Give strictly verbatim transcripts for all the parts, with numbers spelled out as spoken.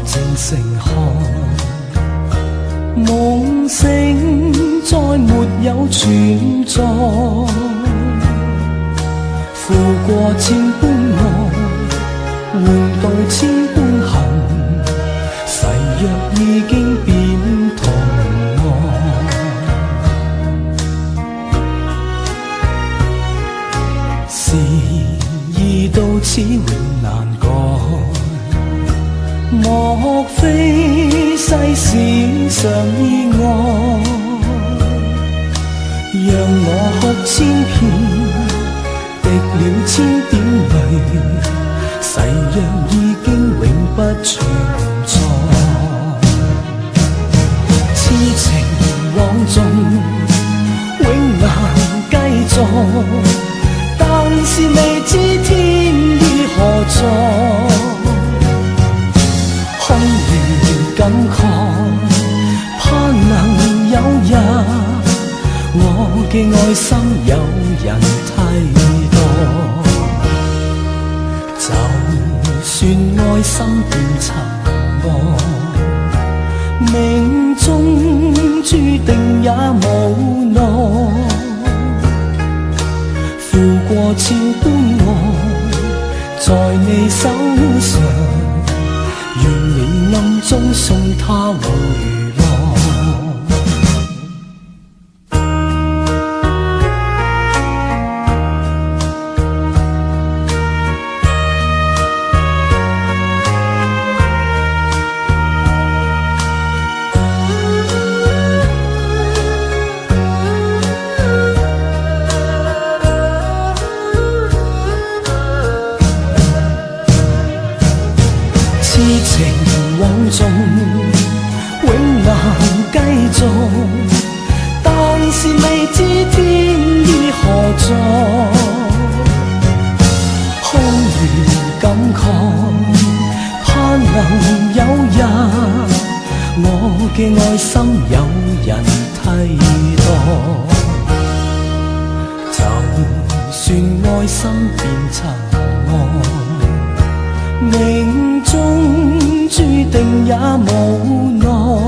靜成寒，夢醒再沒有存在，負過千般愛，換到千般恨，誓約已經變同愛。事已到此永難改，莫非世事常意外，讓我哭千遍，滴了千點淚，誓約已經永不存在。痴情枉縱永難繼續，但是未知天意何在，空餘感慨，盼能有日我嘅愛心有人替代。就算愛心變塵埃，命中注定也無奈，負過千般愛，在你手上，願你暗中送他回來。痴情枉縱永難繼續，但是未知天意何在，空餘感慨，盼能有日我嘅愛心有人替代。就算愛心變塵埃，命中注定也無奈，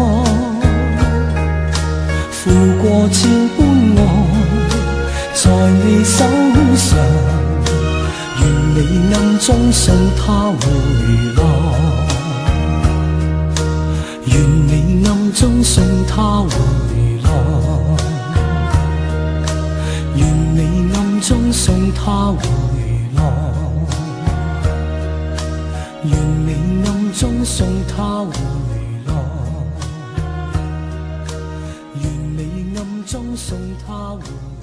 負過千般愛，在你手上，願你暗中送他回來，願你暗中送他回來，願你暗中送他回來，願你暗中送他回來，願你暗中送他回來。